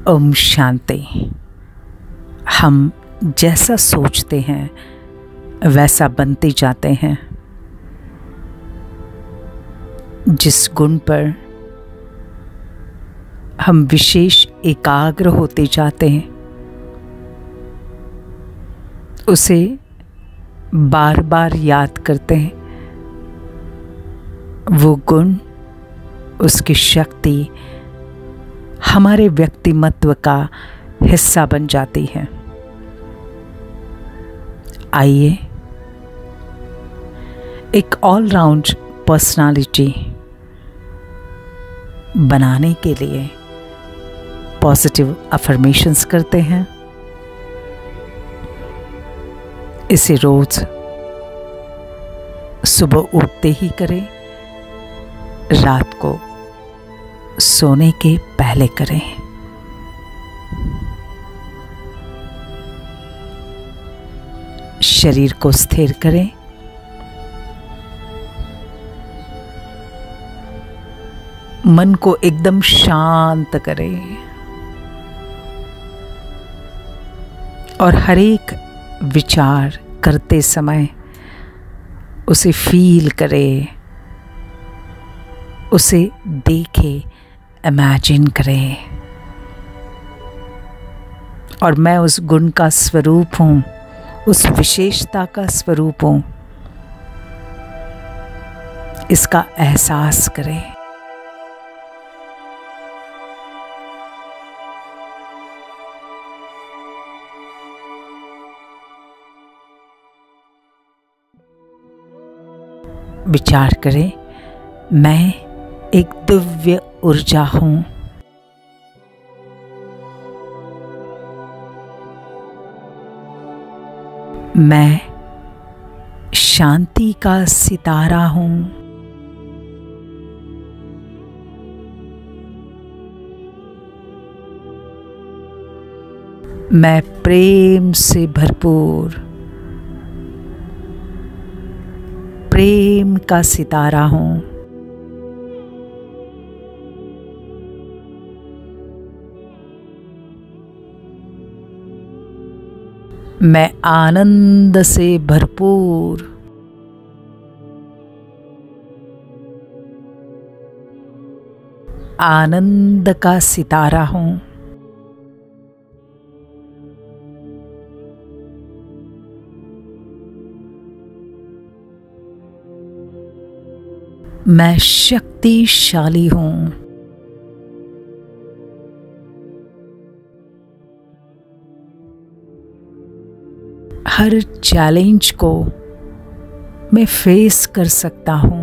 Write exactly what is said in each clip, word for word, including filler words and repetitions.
ओम शांति। हम जैसा सोचते हैं वैसा बनते जाते हैं। जिस गुण पर हम विशेष एकाग्र होते जाते हैं उसे बार बार याद करते हैं, वो गुण, उसकी शक्ति हमारे व्यक्तिमत्व का हिस्सा बन जाती है। आइए एक ऑलराउंड पर्सनालिटी बनाने के लिए पॉजिटिव अफर्मेशंस करते हैं। इसे रोज सुबह उठते ही करें, रात को सोने के पहले करें। शरीर को स्थिर करें, मन को एकदम शांत करें और हर एक विचार करते समय उसे फील करें, उसे देखें, इमेजिन करें। और मैं उस गुण का स्वरूप हूँ, उस विशेषता का स्वरूप हूँ, इसका एहसास करें। विचार करें, मैं एक दिव्य ऊर्जा हूँ। मैं शांति का सितारा हूँ। मैं प्रेम से भरपूर प्रेम का सितारा हूँ। मैं आनंद से भरपूर आनंद का सितारा हूँ। मैं शक्तिशाली हूँ। हर चैलेंज को मैं फेस कर सकता हूँ।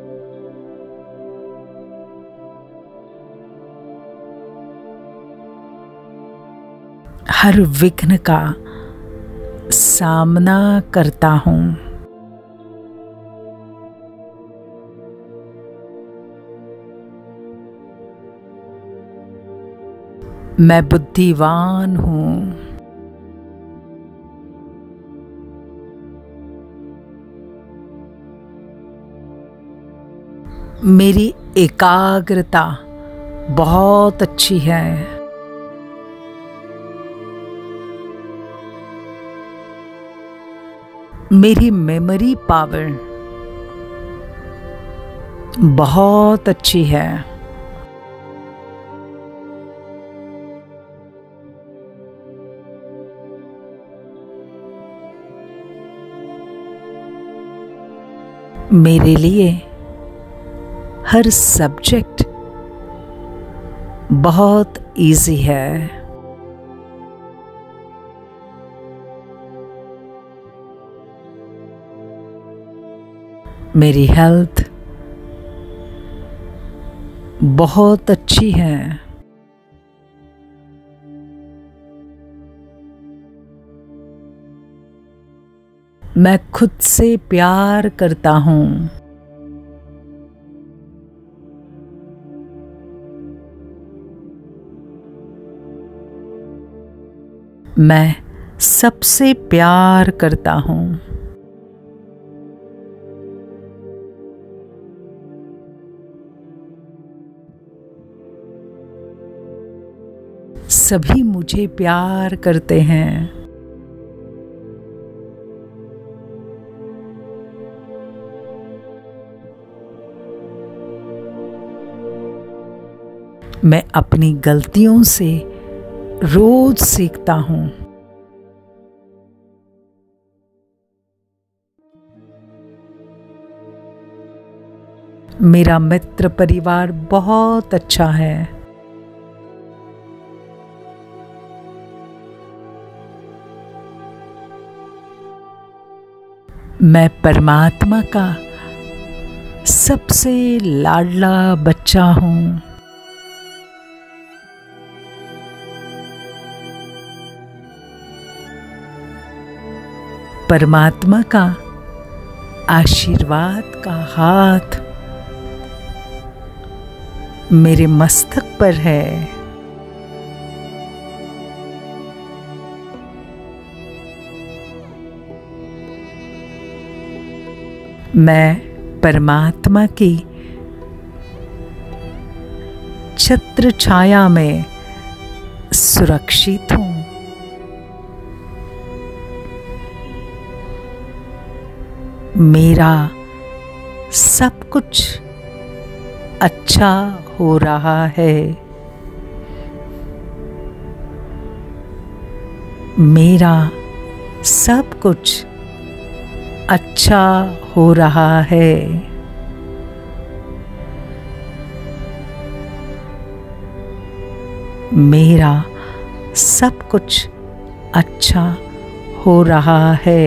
हर विघ्न का सामना करता हूँ। मैं बुद्धिमान हूँ। मेरी एकाग्रता बहुत अच्छी है। मेरी मेमोरी पावर बहुत अच्छी है। मेरे लिए हर सब्जेक्ट बहुत इजी है। मेरी हेल्थ बहुत अच्छी है। मैं खुद से प्यार करता हूँ। मैं सबसे प्यार करता हूँ। सभी मुझे प्यार करते हैं। मैं अपनी गलतियों से रोज सीखता हूँ। मेरा मित्र परिवार बहुत अच्छा है। मैं परमात्मा का सबसे लाडला बच्चा हूँ। परमात्मा का आशीर्वाद का हाथ मेरे मस्तक पर है। मैं परमात्मा की छत्र छाया में सुरक्षित हूँ। मेरा सब कुछ अच्छा हो रहा है। मेरा सब कुछ अच्छा हो रहा है। मेरा सब कुछ अच्छा हो रहा है।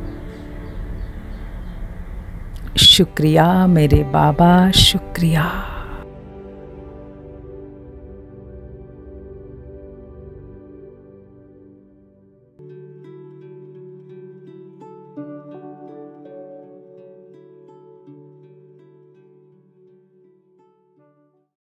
शुक्रिया मेरे बाबा, शुक्रिया।